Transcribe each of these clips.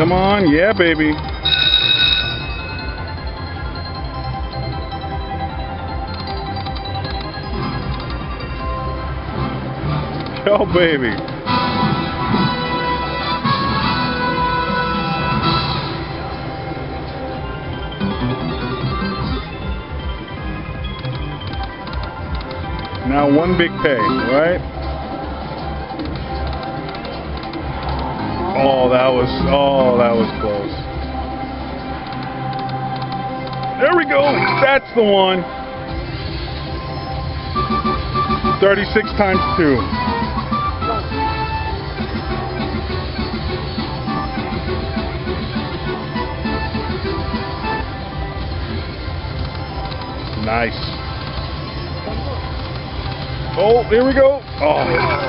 Come on. Yeah, baby. Go, baby. Now one big pay, right? Oh, that was close. There we go. That's the one. 36 times 2. Nice. Oh, here we go. Oh.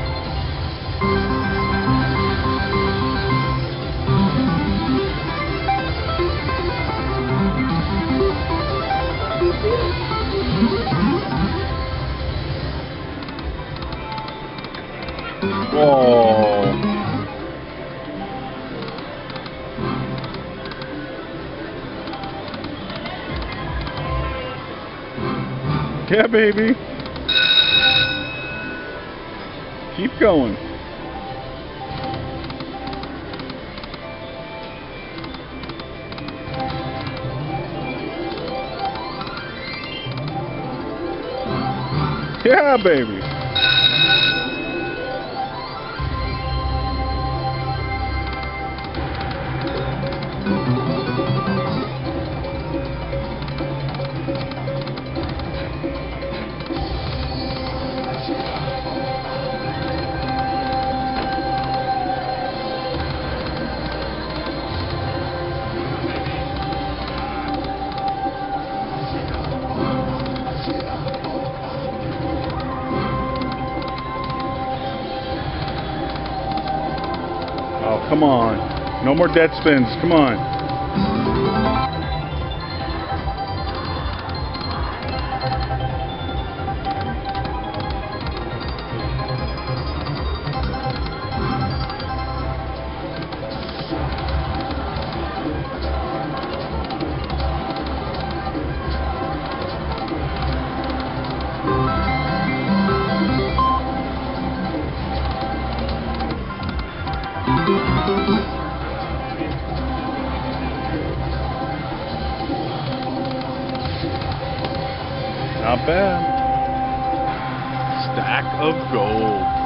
Oh. Yeah, baby. Keep going. Yeah, baby. Oh, come on. No more dead spins. Come on. Not bad. Stack of gold.